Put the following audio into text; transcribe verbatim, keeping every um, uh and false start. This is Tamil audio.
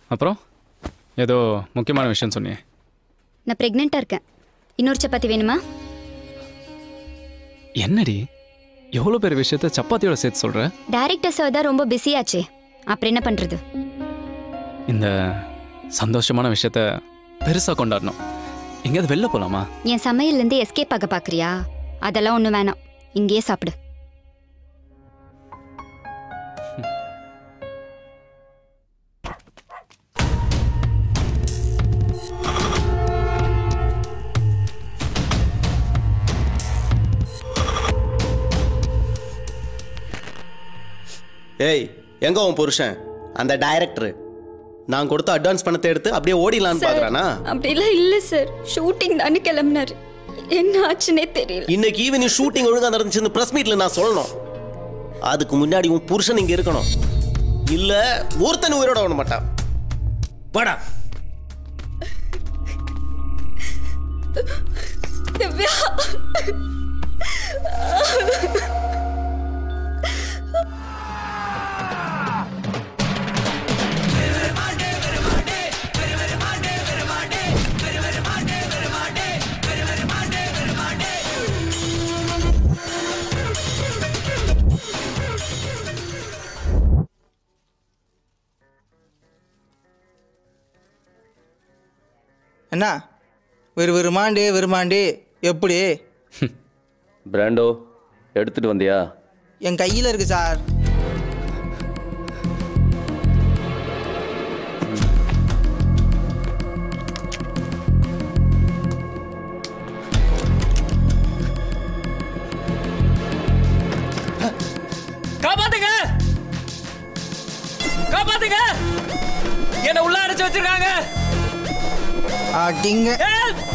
அப்புறம் ஏதோ முக்கியமான விஷயம் சொன்னியே. நான் பிரெக்னெண்டா இருக்கேன். இன்னொரு சப்பாத்தி வேணுமா? என்னடி எவ்வளோ பெரிய விஷயத்த சப்பாத்தியோட சேர்த்து சொல்ற? டைரக்டர் சார் தான் ரொம்ப பிஸியாச்சே, அப்புறம் என்ன பண்றது? இந்த சந்தோஷமான விஷயத்த பெருசா கொண்டாடணும். எங்கேயாவது வெளில போலாமா? என் சமையல்ல இருந்து எஸ்கேப் ஆக பாக்குறியா? அதெல்லாம் ஒண்ணு வேணாம், இங்கேயே சாப்பிடு. ஏய், எங்க உன் புருஷன்? அந்த டைரக்டர் நான் கொடுத்த அட்வான்ஸ் பணத்தை எடுத்து அப்படியே ஓடிடலான்னு பாக்குறானா? அப்படிலாம் இல்ல சார், ஷூட்டிங் தானே கிளம்பினாரு. என்ன ஆச்சுன்னே தெரியல. இன்னைக்கு ஈவினிங் ஷூட்டிங் ஒழுங்கா நடந்துச்சுன்னு பிரஸ் மீட்ல நான் சொல்லணும். அதுக்கு முன்னாடி உன் புருஷன் இங்க இருக்கணும், இல்ல ஒருத்தன் உயிரோட விட மாட்டான். வாடா. திவ்யா, என்ன வெறு வெறுமாண்டே வெறுமாண்டே எப்படி? பிராண்டோ எடுத்துட்டு வந்தியா? என் கையில் இருக்கு சார். காப்பாத்துங்க, காப்பாத்துங்க, என்ன உள்ள அடைச்சு வச்சிருக்காங்க. ஆட்டிங்க